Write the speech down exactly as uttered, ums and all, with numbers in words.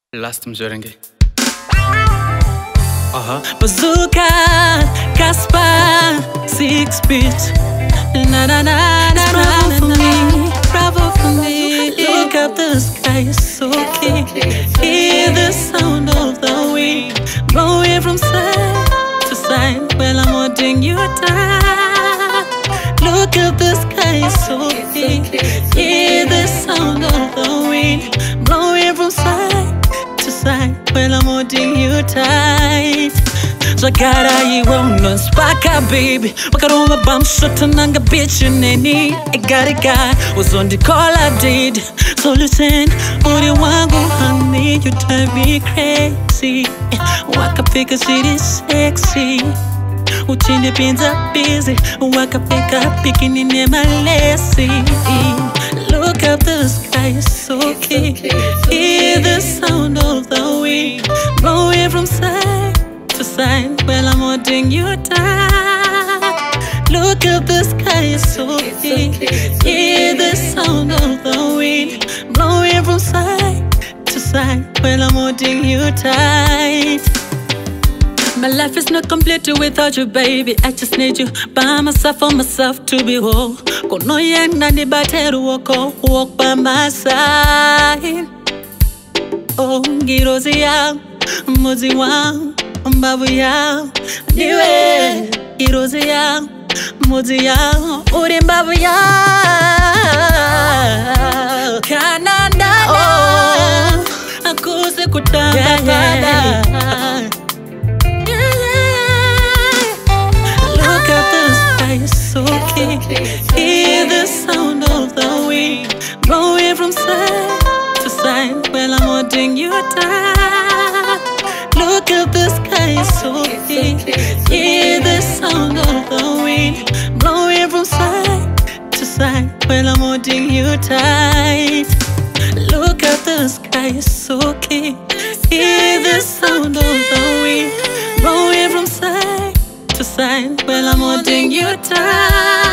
Last mzorenge. Uh-huh. Bazooka, Casper, six bit. Na na na na na for me, bravo for me. Look up the sky, it's so clear. Hear the sound of the wind blowing from side to side. Well, I'm holding you tight. Look up the sky, it's so clear. Hear the sound of the wind blowing from side to side. Well, I'm holding you tight. Zwakara yiwono spaka baby Wakaroma bam shota nanga bitch you neni Egarika was on the call I did. So listen, uri wangu honey, you drive me crazy. Wakapika city sexy Uchinde pinza busy Wakapika bikini nema lacy. Look up the sky, it's so clear. Hear the sound of the wind blowing from side to side. Well, I'm holding you tight. Look up the sky, it's so clear. Hear the sound of the wind blowing from side to side. Well, I'm holding you tight. My life is not complete without you, baby. I just need you by myself, for myself to be whole. Kono yang nani bateru wako, walk by my side. Oh, girozi yang, muzi wang, mbabu yang, niwe. Girozi yang, muzi yang, uri mbabu yang. Kananda, oh, aku se kutanga pada. So clear. Hear the sound of the wind blowing from side to side. Well, I'm holding you tight. Look up the sky, it's so clear. Hear the sound of the wind blowing from side to side. Well, I'm holding you tight. Look up the sky, it's so clear. Hear the sound of the wind blowing from side to side. Well, I'm holding you tight.